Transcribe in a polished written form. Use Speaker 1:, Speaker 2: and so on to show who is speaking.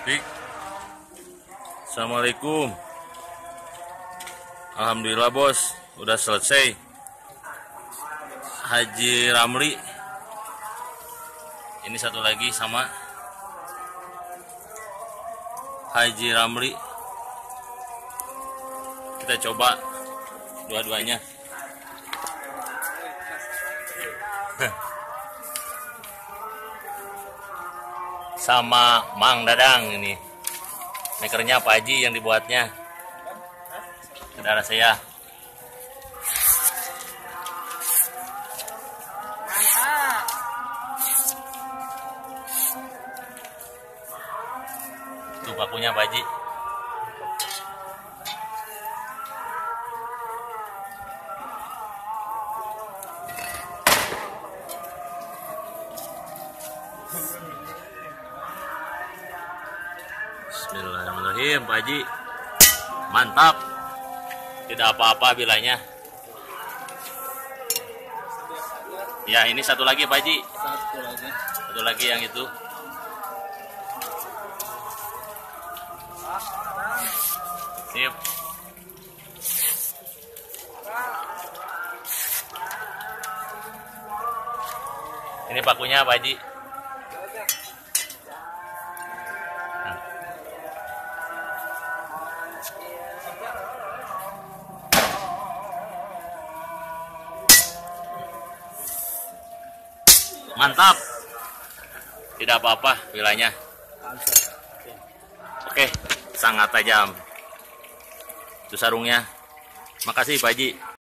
Speaker 1: Dik. Assalamualaikum. Alhamdulillah bos, udah selesai. Haji Ramli. Ini satu lagi sama Haji Ramli. Kita coba dua-duanya. Sama Mang Dadang ini. Makernya Pak Haji yang dibuatnya. Saudara saya. Tuh pakunya Pak Haji. Bismillahirrahmanirrahim, Pak Haji. Mantap. Tidak apa-apa bilanya. Ya, ini satu lagi Pak Haji. Satu lagi yang itu. Sip. Ini pakunya Pak Haji. Mantap. Tidak apa-apa bilanya. Oke, sangat tajam. Itu sarungnya. Makasih Pak Haji.